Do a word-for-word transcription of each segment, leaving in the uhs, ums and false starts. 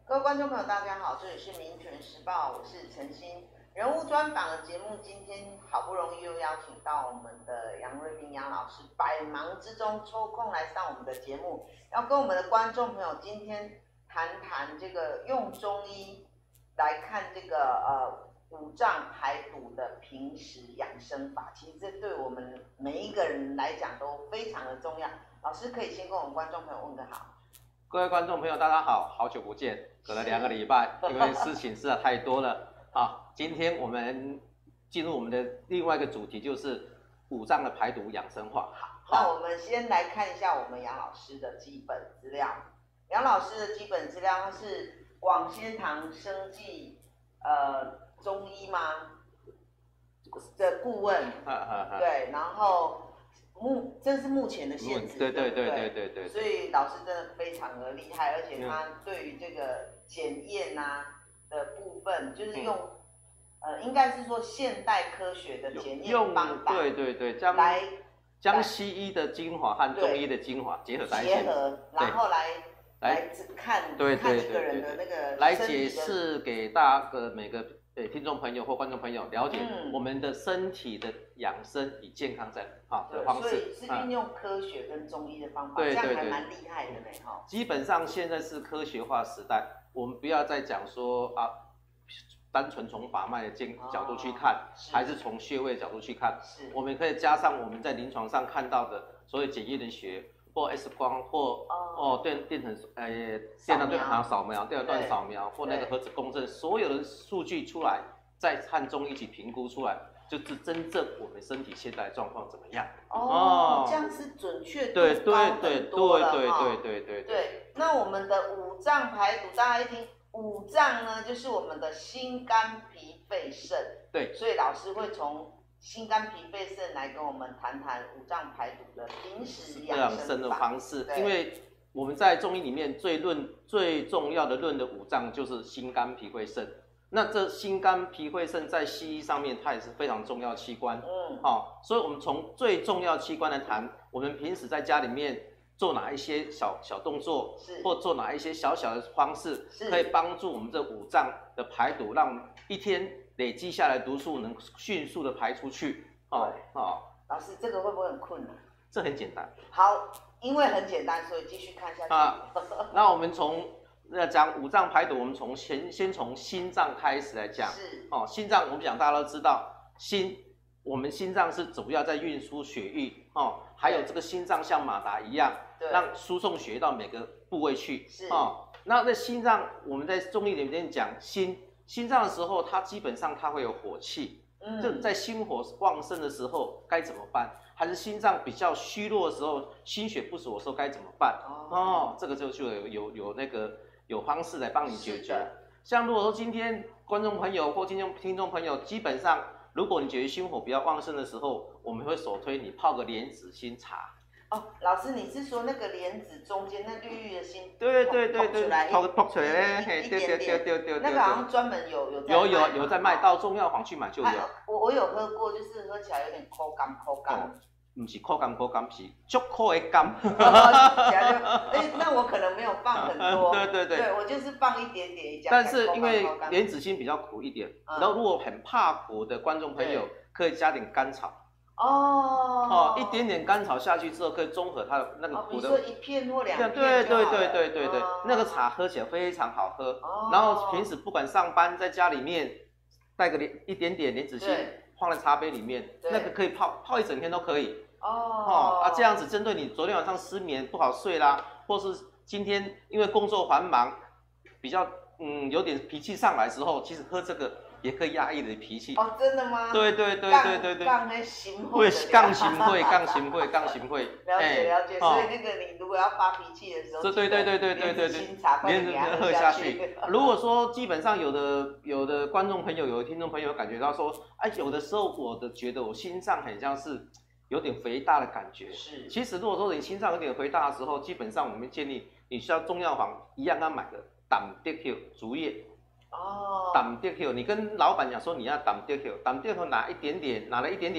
各位观众朋友，大家好，这里是民权时报，我是陈欣。人物专访的节目，今天好不容易又邀请到我们的杨瑞斌杨老师，百忙之中抽空来上我们的节目，要跟我们的观众朋友今天谈谈这个用中医来看这个呃五脏排毒的平时养生法。其实这对我们每一个人来讲都非常的重要。老师可以先跟我们观众朋友问个好。 各位观众朋友，大家好，好久不见，隔了两个礼拜，因为事情实在太多了啊。今天我们进入我们的另外一个主题，就是五脏的排毒养生法。 好，那我们先来看一下我们杨老师的基本资料。杨老师的基本资料，他是广仙堂生技呃中医吗的顾问，对，然后。目这是目前的现职， 对对对对对对， 所以老师真的非常的厉害，而且他对于这个检验啊的部分，就是用、嗯、呃，应该是说现代科学的检验方法， 对对对，将来将西医的精华和中医的精华结合在一起，结合，然后来来看对看一个人的那个来解释给大家的每个。对听众朋友或观众朋友了解我们的身体的养生与健康在好的方式， 所以是运用科学跟中医的方法，这样还蛮厉害的呢哈。 基本上现在是科学化时代，我们不要再讲说啊，单纯从把脉的角度去看，哦、是还是从穴位角度去看，是我们可以加上我们在临床上看到的所有检验的学。或 X 光或哦电电成呃电脑对行扫描、电脑断扫描或那个核子共振，所有的数据出来，再和中医一起评估出来，就是真正我们身体现在的状况怎么样。 哦，哦这样是准确度高很多了哈。对对对对对对。那我们的五脏排毒，大家一听五脏呢，就是我们的心、肝、脾、肺、肾。 对。 所以老师会从心肝脾肺肾来跟我们谈谈五脏排毒的平时养生的方式，因为我们在中医里面最论最重要的论的五脏就是心肝脾肺肾。那这心肝脾肺肾在西医上面它也是非常重要的器官，嗯，好、哦，所以我们从最重要器官来谈，我们平时在家里面做哪一些小小动作，或做哪一些小小的方式，可以帮助我们这五脏的排毒，让一天累积下来毒素能迅速的排出去，哦哦。老师，这个会不会很困难？ 这很简单。 好，因为很简单，所以继续看下去。 啊，那我们从那讲五脏排毒，我们从先先从心脏开始来讲。 是。 哦，心脏我们讲大家都知道，心我们心脏是主要在运输血液，哦，还有这个心脏像马达一样，让输送血液到每个部位去。是。哦，那那心脏我们在中医里面讲心。心脏的时候，它基本上它会有火气，嗯，就在心火旺盛的时候该怎么办？还是心脏比较虚弱的时候，心血不足的时候该怎么办？哦，哦这个就就有有有那个有方式来帮你解决。像如果说今天观众朋友或听众听众朋友，基本上如果你觉得心火比较旺盛的时候，我们会首推你泡个莲子心茶。 哦，老师，你是说那个莲子中间那绿绿的心， 对对对对， 泡泡出来嘞，嘿，对对对对对， 那个好像专门有有有有有在卖，到中药房去买就有。 我我有喝过，就是喝起来有点口干口干。 不是口干口干，是足苦的干。 哎，那我可能没有放很多。 对对对， 对我就是放一点点。 但是因为莲子心比较苦一点，然后如果很怕苦的观众朋友，可以加点甘草。哦哦，一点点甘草下去之后，可以中和它的那个苦的。 你说一片或两片？ 对对对对对对，那个茶喝起来非常好喝。然后平时不管上班在家里面带个一点点莲子心放在茶杯里面，那个可以泡泡一整天都可以。哦啊，这样子针对你昨天晚上失眠不好睡啦，或是今天因为工作繁忙，比较嗯有点脾气上来之后，其实喝这个。也可以压抑你的脾气哦，真的吗？ 对对对对对对， 杠的心会， 杠心会，杠心会，杠心会。 了解了解，所以那个你如果要发脾气的时候， 对对对对对对对对，连着喝下去。如果说基本上有的有的观众朋友、有的听众朋友感觉到说，哎，有的时候我的觉得我心脏很像是有点肥大的感觉。是。其实如果说你心脏有点肥大的时候，基本上我们建议你需要中药房一样要买个胆德克竹叶。哦，胆德克，你跟老板讲说你要胆德克，胆德克拿一点点，拿了一点点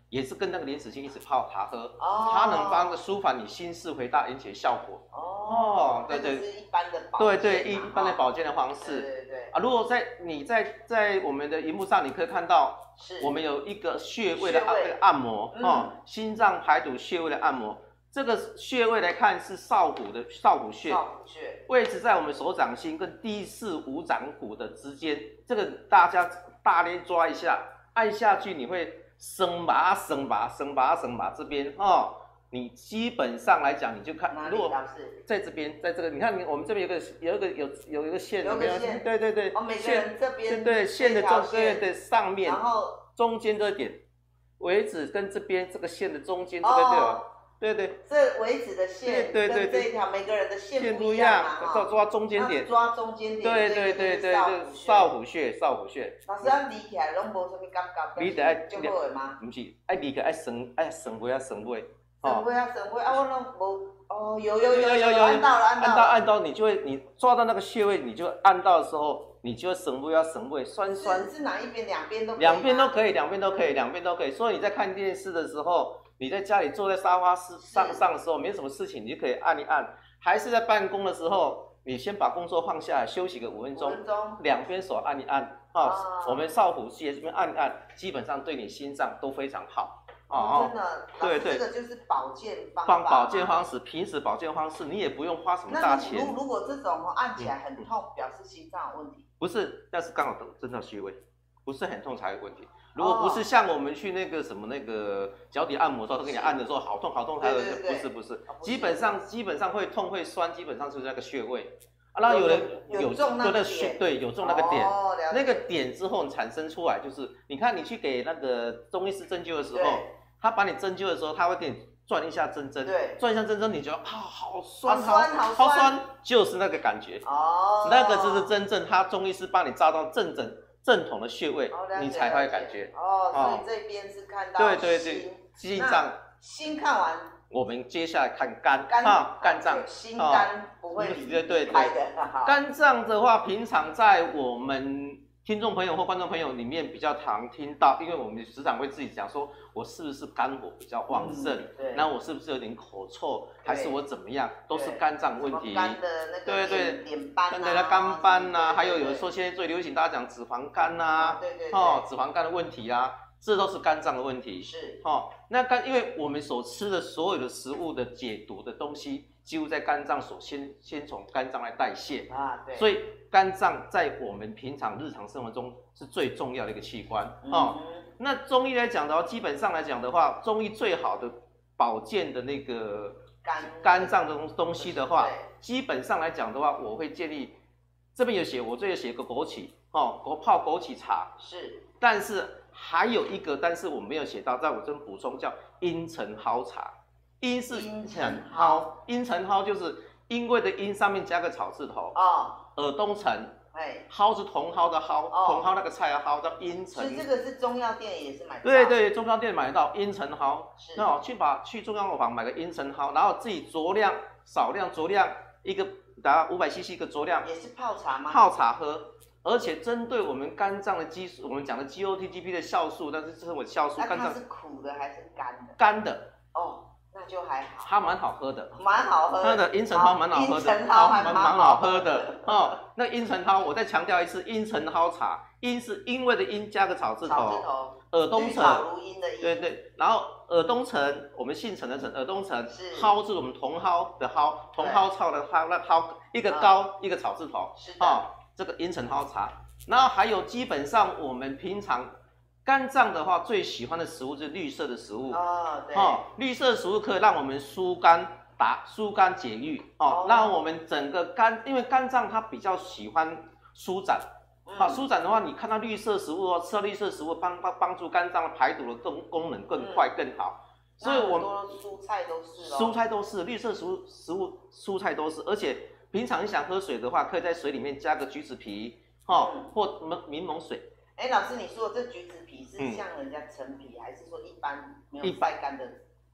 也是跟那个莲子心一起泡茶喝， 哦， 它能帮舒缓你心事回大引起的效果。 哦，对对，是一般的保健， 对对，一一般的保健的方式。 对对对。 啊，如果在你在在我们的荧幕上，你可以看到， 是我们有一个穴位的按按摩，嗯、哦，心脏排毒穴位的按摩。这个穴位来看是少府的少府穴， 少府穴位置在我们手掌心跟第四五掌骨的之间，这个大家大力抓一下，按下去你会升拔升拔升拔升拔这边哦，你基本上来讲你就看，如果在这边，在这个你看我们这边有个有一个有有一个线， 有个线， 对对对， 哦，每个人这边对对线的中对对上面， 然后中间这点，尾指跟这边这个线的中间这个对吧？对对， 这尾指的线跟这一条每个人的线不一样嘛， 抓抓中间点， 抓中间点， 对对对对对，少府穴，少府穴。 老师啊，理起来拢无什么感觉， 理起来就好的吗？ 不是，爱理起来爱省爱省尾啊省尾， 省尾啊省尾啊，我拢无哦，有有有有有按到了按到按到按到，你就会你抓到那个穴位，你就按到的时候，你就会省尾啊省尾，酸酸。 是哪一边？两边都可以。 两边都可以，两边都可以，两边都可以。所以你在看电视的时候。你在家里坐在沙发上上的时候，没什么事情，你就可以按一按；还是在办公的时候，你先把工作放下来，休息个五分钟，两边手按一按啊。哦、我们少府穴这边按一按，基本上对你心脏都非常好。 哦，真的， 对对， 这个就是保健方法。保健方式，平时保健方式，你也不用花什么大钱。 如如果这种按起来很痛，嗯、表示心脏有问题？ 不是，那是刚好真的穴位，不是很痛才有问题。如果不是像我们去那个什么那个脚底按摩的时候，他给你按的时候好痛好痛，才有不是不是，基本上基本上会痛会酸，基本上是那个穴位。啊，然后有人有中那个点， 对，有中那个点，那个点之后产生出来就是，你看你去给那个中医师针灸的时候，他把你针灸的时候，他会给你转一下针针， 对， 转一下针针，你觉得啊好酸好酸好酸，就是那个感觉。哦，那个就是真正他中医师帮你扎到正正。正统的穴位，哦、你才会感觉哦。所以这边是看到对对对，心脏。 心看完， 我们接下来看肝， 肝啊，肝脏。 心肝不会离开的。 肝脏的话，平常在我们听众朋友或观众朋友里面比较常听到，因为我们时常会自己讲说，我是不是肝火比较旺盛？嗯、那我是不是有点口臭，还是我怎么样？都是肝脏问题。 肝的那个对对脸斑啊，对肝斑呐，还有有人说现在最流行大家讲脂肪肝呐、啊， 对对哦，脂肪肝的问题啊，这都是肝脏的问题。 是哦，那肝，因为我们所吃的所有的食物的解毒的东西，几乎在肝脏所先先从肝脏来代谢啊，对，所以肝脏在我们平常日常生活中是最重要的一个器官哦。嗯、那中医来讲的话，基本上来讲的话，中医最好的保健的那个肝肝脏的东西的话，基本上来讲的话，我会建议这边有写，我这里写个枸杞哦，枸泡枸杞茶是，但是还有一个，但是我没有写到，在我这边补充叫茵陈蒿茶。茵是茵陈蒿，茵陈蒿就是因为的茵上面加个草字头哦，耳东陈，哎，蒿是茼蒿的蒿，茼蒿那个菜的蒿叫茵陈。 所以这个是中药店也是买得到。 对对，中药店买得到茵陈蒿，那好去把去中药房买个茵陈蒿，然后自己酌量少量酌量一个大概五百 C C 一个酌量， 也是泡茶吗？ 泡茶喝。而且针对我们肝脏的激素，我们讲的 G O T G P 的酵素，但是这是我酵素， 肝脏是苦的还是干的？ 干的。 哦，那就还好。 它蛮好喝的， 蛮好喝的。 它的茵陈蒿蛮好喝的， 茵陈蒿还蛮蛮好喝的哦。那茵陈蒿，我再强调一次，茵陈蒿茶，茵是因为的茵加个草字头， 草字头， 耳东陈， 如茵的茵。 对对，然后耳东陈，我们姓陈的陈，耳东陈，蒿是我们茼蒿的蒿，茼蒿草的蒿，那蒿一个高一个草字头， 是的， 哦，这个茵陈蒿茶。然后还有，基本上我们平常肝脏的话，最喜欢的食物就是绿色的食物哦，对， 哦，绿色的食物可以让我们疏肝打疏肝解郁哦，让我们整个肝，因为肝脏它比较喜欢舒展，啊，舒展的话，你看到绿色食物哦，吃到绿色食物帮帮帮助肝脏排毒的功功能更快更好，所以我们蔬菜都是， 蔬菜都是绿色食物食物蔬菜都是，而且平常你想喝水的话，可以在水里面加个橘子皮。哦，或柠檬水。 哎，老师，你说的这橘子皮是像人家陈皮，嗯、还是说一般没有晒干的？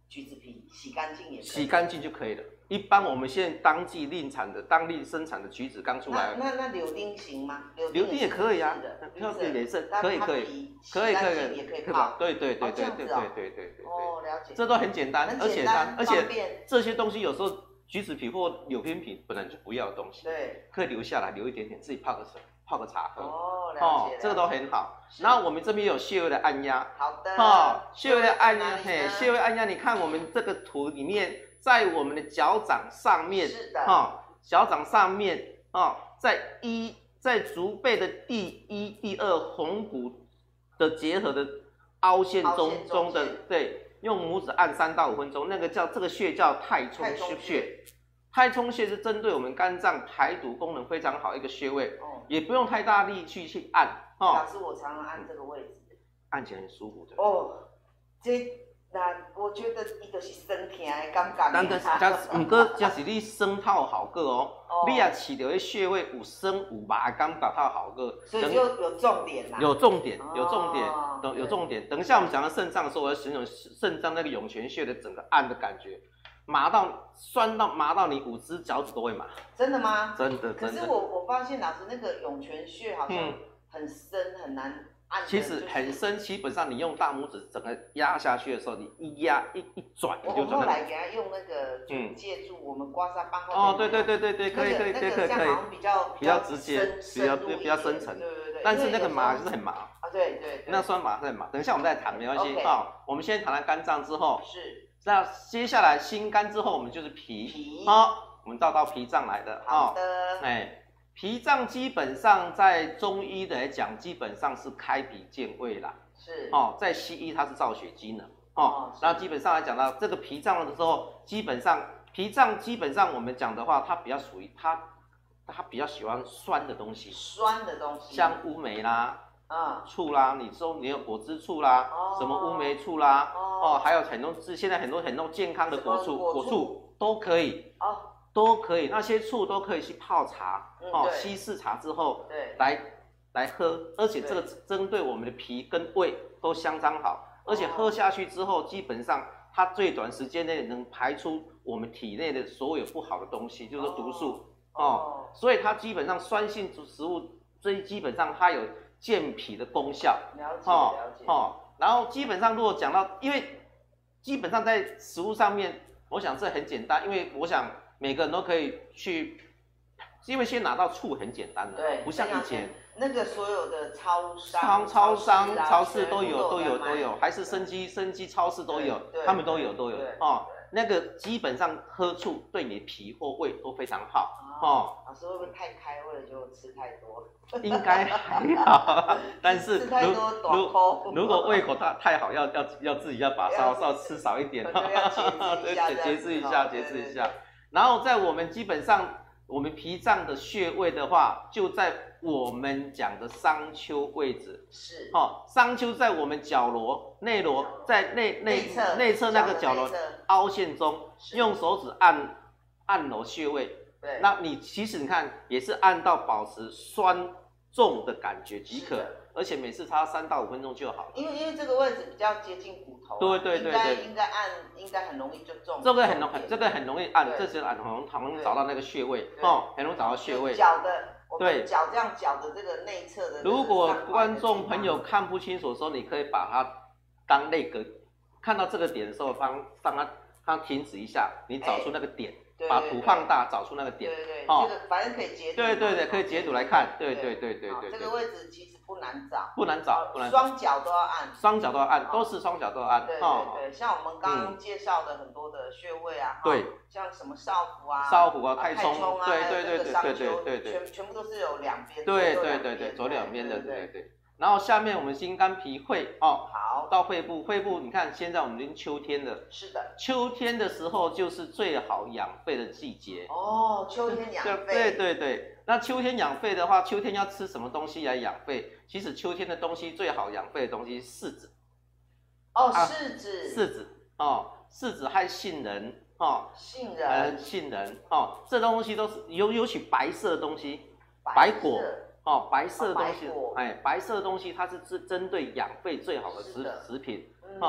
橘子皮洗干净也可以， 洗干净就可以了。一般我们现在当季另产的、当地生产的橘子刚出来， 那那那柳丁行吗？ 柳丁也可以啊， 柳丁也是可以可以可以可以也可以泡， 对对对对对对对对对。 哦，了解。 这都很简单，而且而且这些东西有时候橘子皮或柳丁皮本来就不要的东西， 对， 可以留下来留一点点，自己泡个水。泡个茶喝哦，了解， 这个都很好。然后我们这边有穴位的按压， 好的， 哦，穴位的按压，嘿，穴位按压，你看我们这个图里面，在我们的脚掌上面， 是的， 哈，脚掌上面，哦，在一在足背的第一、第二红骨的结合的凹陷中中的，对，用拇指按三到五分钟，那个叫这个穴叫太冲穴。太冲穴是针对我们肝脏排毒功能非常好一个穴位，哦、也不用太大力去去按。 哦，老师，我常常按这个位置， 按起来很舒服的。 哦，这那我觉得伊就是酸痛的感觉。 但是加唔过，加是你酸透好个哦，哦你也起到的穴位有酸有麻的感觉透好个。 所以就有重点啦。 有重点，有重点，有、哦、有重点。等一下我们讲到肾脏的时候，我要形容肾脏那个涌泉穴的整个按的感觉。麻到酸到麻到你五只脚趾都会麻， 真的吗？ 真的， 可是我我发现老师那个涌泉穴好像很深、嗯、很难按。 其实很深，基本上你用大拇指整个压下去的时候，你一压一一转，你就转。 我后来给他用那个，嗯，借助我们刮痧棒后。 哦，对对对对对，可以可以可以可以可以， 比较比较直接，比较比较深层。 对对对。 但是那个麻就是很麻。 啊，对对。 那酸麻是很麻，等一下我们再谈，没关系。好，我们先谈谈肝脏之后。 是。 那接下来心肝之后，我们就是脾。 脾。 好，我们照到脾脏来的。 好的。 哎，脾脏基本上在中医来讲，基本上是开脾健胃啦。 是。 哦，在西医它是造血机能。哦。那基本上来讲到这个脾脏的时候，基本上脾脏基本上我们讲的话，它比较属于它，它比较喜欢酸的东西。 酸的东西。 像乌梅啦。 啊， 醋啦，你说你有果汁醋啦，哦、什么乌梅醋啦，哦，哦还有很多现在很多很多健康的果醋，果醋都可以，哦，都可以，那些醋都可以去泡茶，嗯、哦，稀释茶之后， 对， 来来喝，而且这个针对我们的脾跟胃都相当好，而且喝下去之后，基本上它最短时间内能排出我们体内的所有不好的东西，就是毒素，哦，哦所以它基本上酸性食物，最基本上它有。健脾的功效， 了解了解哦，然后基本上如果讲到，因为基本上在食物上面，我想这很简单，因为我想每个人都可以去，因为先拿到醋很简单的， 对， 不像以前那个所有的超商、 超超商、超市都有都有都有，还是生机生机超市都有，他们都有都有哦。那个基本上喝醋对你脾或胃都非常好。 哦，老师会不会太开胃了就吃太多？ 应该还好，但是吃太多如如果胃口太太好，要要要自己要把稍稍吃少一点， 对， 节制一下，节制一下。然后在我们基本上我们脾脏的穴位的话，就在我们讲的商丘位置。 是。 哦，商丘在我们脚踝内踝，在内内内侧那个脚踝凹陷中，用手指按按揉穴位。 对， 那你其实你看也是按到保持酸重的感觉即可，而且每次擦三到五分钟就好了。 因为因为这个位置比较接近骨头、啊， 对对对对， 应该应该按，应该很容易就中。 这个很容很这个很容易按，这是很容很容易找到那个穴位哦，很容易找到穴位。 脚的， 对， 脚这样脚的这个内侧的。 如果观众朋友看不清楚的时候，你可以把它当内格，看到这个点的时候，帮让它它停止一下，你找出那个点。 对把图放大，找出那个点。 对对对，哦、这个反正可以截图。 对对对，可以截图来看。对对对对对。 这个位置其实不难找。 不难找，不难找。 双脚都要按。 双脚都要按，都是双脚都要按。 对对对，像我们刚刚介绍的很多的穴位啊， 对， 像什么少府啊、 少府啊、太冲啊，对对对对对对对对， 全全部都是有两边。 对对对对，左两边的，对对。然后下面我们心肝脾肺哦， 好， 到肺部，肺部你看现在我们已经秋天了， 是的， 秋天的时候就是最好养肺的季节哦，秋天养肺， 对对对，那秋天养肺的话，秋天要吃什么东西来养肺？其实秋天的东西最好养肺的东西是柿子， 哦，柿子， 柿子哦，柿子和杏仁哦， 杏仁， 呃，杏仁哦，这东西都是尤尤其白色的东西，白果。哦，白色的东西，哎，白色的东西它是针针对养肺最好的食食品，哦，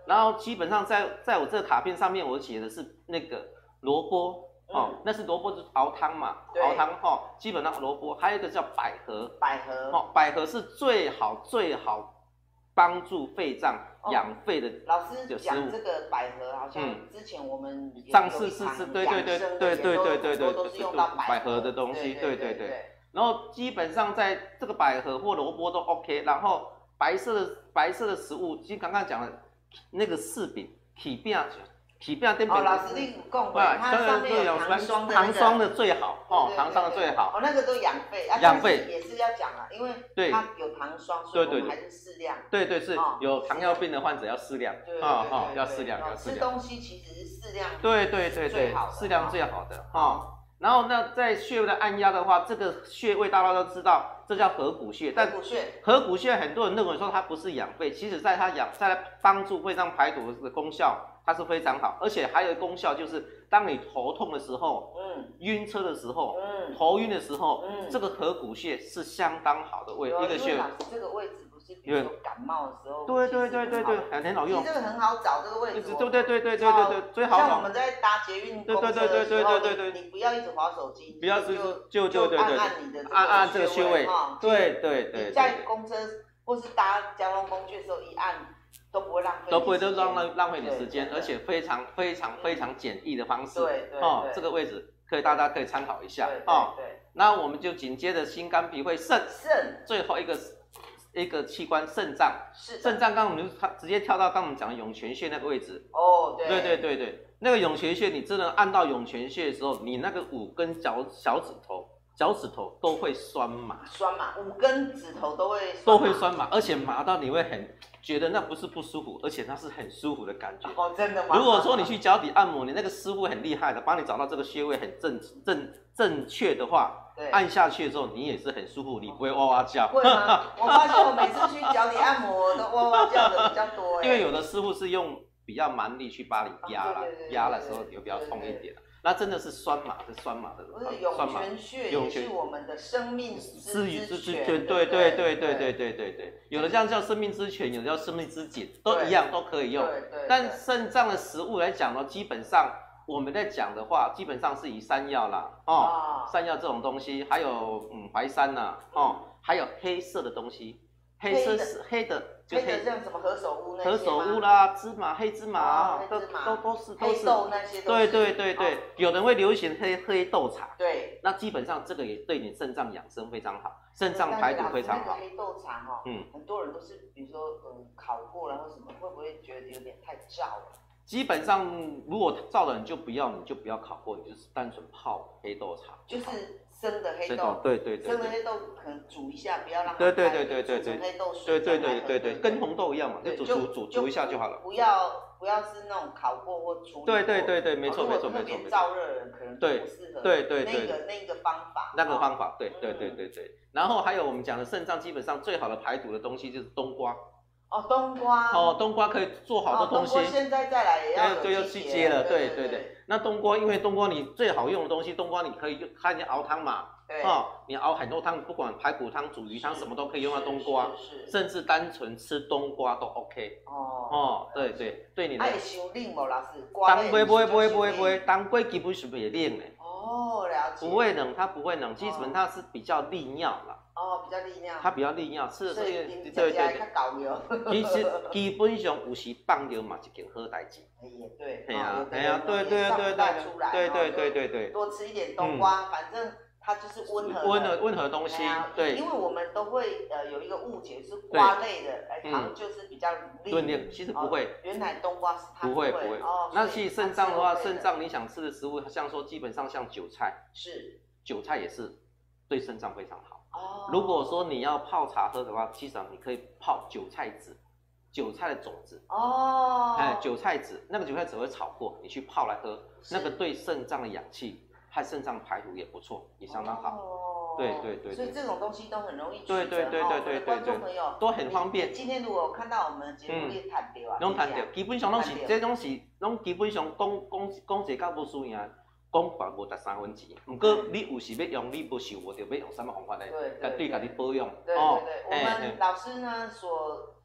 然后基本上在在我这个卡片上面，我写的是那个萝卜。哦，嗯、那是萝卜就是熬汤嘛，熬汤哦，基本上萝卜，还有一个叫百合， 百合哦，百合是最好最好帮助肺脏养肺的、哦。 老师讲这个百合，好像之前我们上次是是，对对对对对对对对， 都是用到百合的东西，对对对。然后基本上在这个百合或萝卜都 OK， 然后白色的白色的食物，其实刚刚讲的那个柿饼、起饼。起饼店哦，老师你讲过，它上面有糖霜的、那个， 糖霜的最好哦，糖霜的最好。 哦，那个都养肺，啊、 养肺也是要讲啊，因为它有糖霜，所以我们还是适量。 对对是，哦、有糖尿病的患者要适量， 啊哈，要适量，要适量。吃东西其实是适量， 对对对对，适量最好的哈。然后那在穴位的按压的话，这个穴位大家都知道，这叫合谷穴。 合谷穴， 合谷穴很多人认为说它不是养肺，其实在它养，在它帮助肺脏排毒的功效。它是非常好，而且还有一个功效就是，当你头痛的时候，嗯，晕车的时候，嗯，头晕的时候，嗯，这个合谷穴是相当好的位一个穴。 老师这个位置不是，比如说感冒的时候， 对对对对对，很很好用。 其实这个很好找这个位置。 对对对对对对对，最好。 像我们在搭捷运公车的时候，对对对对对对，你不要一直滑手机， 不要就就就对对， 按按你的按按这个穴位，对对对。 你在公车或是搭交通工具的时候一按。都不会浪费， 都不会都浪浪浪费你时间，而且非常非常非常简易的方式， 对对哦，这个位置可以大家可以参考一下哦。对，那我们就紧接着心肝脾肺肾， 肾最后一个一个器官肾脏， 是肾脏，刚刚我们就直接跳到刚我们讲的涌泉穴那个位置， 哦，对对对对对，那个涌泉穴你真的按到涌泉穴的时候，你那个五根脚小指头。脚趾头都会酸麻， 酸麻，五根指头都会都会酸麻，而且麻到你会很觉得那不是不舒服，而且那是很舒服的感觉。 哦，真的吗？ 如果说你去脚底按摩，你那个师傅很厉害的，帮你找到这个穴位很正正正确的话，按下去的时候你也是很舒服，你不会哇哇叫。 会吗？我发现我每次去脚底按摩都哇哇叫的比较多。 因为有的师傅是用比较蛮力去把你压了，压的时候你会比较痛一点。那真的是酸麻，是酸麻的。 不是涌泉穴，也是我们的生命之之泉。 对对对对对对对对对，有的这样叫生命之泉，有的叫生命之井，都一样，都可以用。 对对。 但肾脏的食物来讲呢，基本上我们在讲的话，基本上是以山药啦，哦，山药这种东西，还有嗯淮山呐，哦，还有黑色的东西。黑色是黑的， 就黑的像什么何首乌那些何首乌啦，芝麻、黑芝麻，都都都是都是。 黑豆那些。 对对对对，有人会流行黑黑豆茶。 对。 那基本上这个也对你肾脏养生非常好，肾脏排毒非常好。 黑豆茶哈，嗯，很多人都是比如说嗯烤过了或什么，会不会觉得有点太燥了？ 基本上如果燥了你就不要，你就不要烤过，你就是单纯泡黑豆茶。 就是。生的黑豆， 对对对， 生的黑豆可能煮一下，不要让它对对对对对对， 黑豆水， 对对对对对，跟红豆一样嘛，就煮煮煮煮一下就好了。 不要不要是那种烤过或处理过。 对对对对，没错没错没错。 特别燥热的人可能不适合。 对对对， 那个那个方法。 那个方法，对对对对对。然后还有我们讲的肾脏，基本上最好的排毒的东西就是冬瓜。 哦，冬瓜。 哦，冬瓜可以做好多东西。 冬瓜现在再来也要对，要去接了，对对对。那冬瓜，因为冬瓜你最好用的东西，冬瓜你可以就看见熬汤嘛。哦，你熬很多汤，不管排骨汤、煮鱼汤，什么都可以用到冬瓜，甚至单纯吃冬瓜都 OK。哦哦，对对，对你的。 它会伤冷无老师？ 当归不会不会不会不会，当归基本是不会冷的。 哦，了解。 不会冷，它不会冷，基本它是比较利尿啦。 哦，比较利尿。 它比较利尿，吃的这个对对对。 其实基本上有时放尿嘛是件好代志。 哎也对。 哎呀哎呀，对对对对对对对对对。 多吃一点冬瓜，反正。它就是温和温和温和东西，对， 因为我们都会呃有一个误解是瓜类的，哎，糖就是比较利，其实不会， 原来冬瓜是它不会不会哦。那其实肾脏的话，肾脏你想吃的食物，像说基本上像韭菜， 是韭菜也是对肾脏非常好。哦，如果说你要泡茶喝的话，其实你可以泡韭菜籽，韭菜的种子哦，哎，韭菜籽那个韭菜籽会炒过，你去泡来喝，那个对肾脏的氧气。和肾脏排毒也不错，也相当好。哦，对对对。 所以这种东西都很容易取得。对对对对对对对。朋友都很方便。 今天如果看到我们节目，你谈到啊？ 拢谈到，基本上拢是，这种是，拢基本上讲讲讲一个无输赢，讲白无值三分钱。不过你有时要用，你不受，我就要用什么方法来，对对家己保养。 对对对，我们老师呢所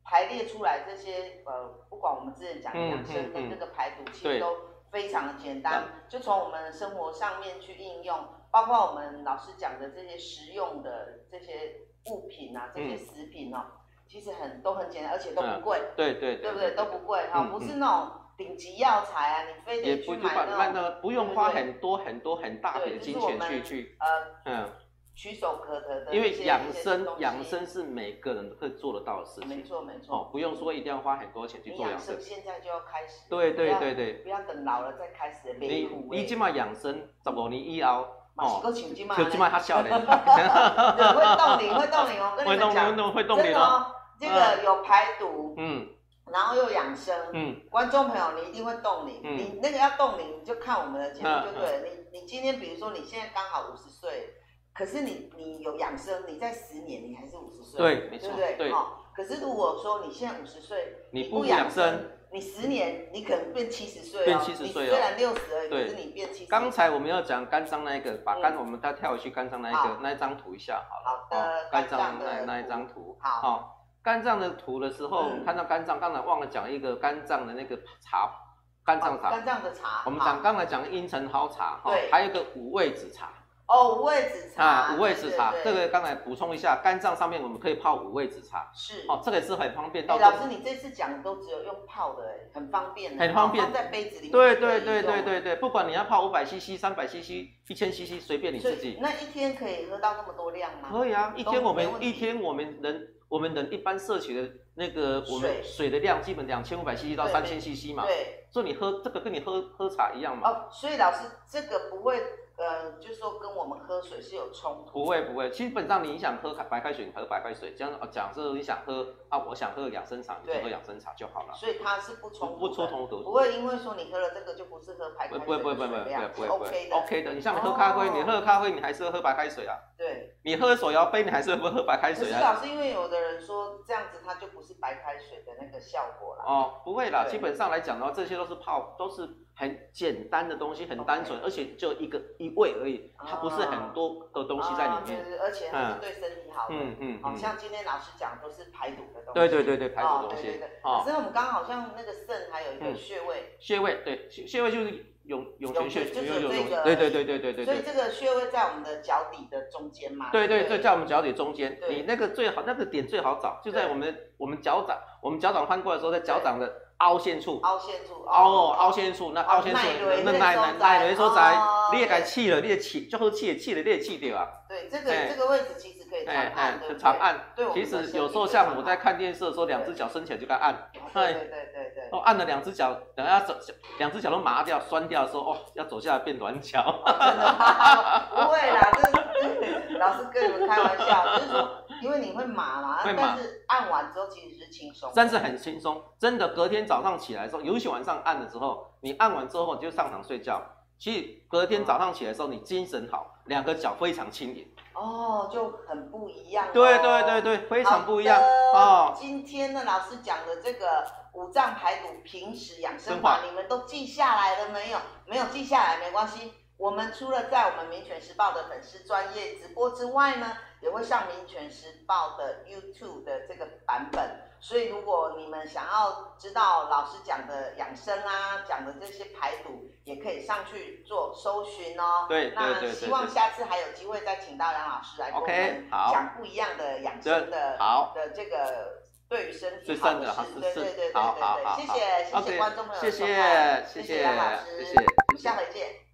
排列出来这些呃，不管我们之前讲的养生跟这个排毒，其实都非常的简单，就从我们生活上面去应用，包括我们老师讲的这些实用的这些物品啊，这些食品哦，其实很都很简单，而且都不贵， 对对对不对？都不贵哈，不是那种顶级药材啊，你非得去买那种， 不用花很多很多很大笔的金钱去去呃嗯。 取手可得的， 因为养生养生是每个人都可以做得到的事情， 没错没错， 哦，不用说一定要花很多钱去做养生， 现在就要开始， 对对对对， 不要等老了再开始。 你你今嘛养生，十五年以后， 哦，就今嘛， 就今嘛他少年， 会冻龄会冻龄，我跟你们讲， 会冻龄哦， 这个有排毒， 嗯， 然后又养生，嗯，观众朋友你一定会冻龄，你那个要冻龄，你就看我们的节目就对了。你你今天比如说你现在刚好五十岁。可是你你有养生，你在十年你还是五十岁， 对，没错， 对不对？ 对。 哦，可是如果说你现在五十岁， 你不养生， 你十年你可能变七十岁哦。 变七十岁哦。 你虽然六十而已，可是你变七十。 刚才我们要讲肝脏那一个，把肝我们再跳回去肝脏那一个那一张图一下好了。 好的。 肝脏那那一张图。 好。 肝脏的图的时候，看到肝脏，刚才忘了讲一个肝脏的那个茶，肝脏茶。 肝脏的茶。 我们讲刚才讲茵陈蒿茶， 对， 还有一个五味子茶。 哦，五味子茶啊，五味子茶，这个刚才补充一下，肝脏上面我们可以泡五味子茶， 是哦，这个也是很方便。 老师，你这次讲都只有用泡的，哎，很方便， 很方便， 放在杯子里面。 对对对对对对，不管你要泡五百 C C、三百 C C、一千 C C， 随便你自己。 那一天可以喝到那么多量吗？ 可以啊，一天我们一天我们人我们人一般摄取的那个我们水的量，基本两千五百 C C 到三千 C C 嘛。对，所以你喝这个跟你喝喝茶一样嘛。 哦，所以老师这个不会。呃，就是说跟我们喝水是有冲突。 不会不会，基本上你想喝白开水，你喝白开水。这样假设你想喝啊，我想喝养生茶，你就喝养生茶就好了。 所以它是不冲突， 不冲突， 不会因为说你喝了这个就不是喝白开水。 不会不会不会不会不会 ，OK 的 ，OK 的。你像你喝咖啡，你喝咖啡你还是喝白开水啊。 对。 你喝手摇杯，你还是不喝白开水啊。 可是老师，因为有的人说这样子它就不是白开水的那个效果了。 哦，不会啦，基本上来讲的话，这些都是泡，都是很简单的东西，很单纯，而且就一个一味而已。它不是很多的东西在里面， 啊、而且还是对身体好的。嗯嗯，好、嗯、像今天老师讲都是排毒的东西。 对对对对，排毒的东西。 对对对。可是我们刚刚好像那个肾还有一个穴位。 穴位对，穴位就是涌涌泉穴， 就是这个。 对对对对对对。 所以这个穴位在我们的脚底的中间嘛。 对对对，在我们脚底中间。你那个最好，那个点最好找，就在我们我们脚掌，我们脚掌翻过来的时候，在脚掌的凹陷处。 凹陷处。 凹哦，凹陷处，那凹陷处，那耐耐耐的所在，你也该气了，你也气，就好气，气了你也气掉啊。 对，这个这个位置其实可以长按，对不对？ 长按。对，其实有时候像我在看电视的时候，两只脚伸起来就该按。 对对对对。 哦，按了两只脚，等下走，两只脚都麻掉、酸掉的时候，哦，要走下来变软脚。 真的吗？不会啦，这是老师跟你们开玩笑，就是说，因为你会麻嘛，但是按完之后其实是轻松。 但是很轻松，真的，隔天早上起来的时候，尤其晚上按了之后，你按完之后你就上床睡觉。其实隔天早上起来的时候，你精神好，两个脚非常轻盈。 哦，就很不一样、哦。 对对对对，非常不一样哦。今天呢，老师讲的这个五脏排毒平时养生法，你们都记下来了没有？没有记下来没关系。我们除了在我们民权时报的粉丝专页直播之外呢，也会上民权时报的 YouTube 的这个版本。所以如果你们想要知道老师讲的养生啊，讲的这些排毒，也可以上去做搜寻哦。 对， 那希望下次还有机会再请到杨老师来跟我们讲不一样的养生的好的这个对于身体好的事。对对对对对对， 谢谢谢谢观众朋友， 谢谢谢谢杨老师， 谢谢， 下回见。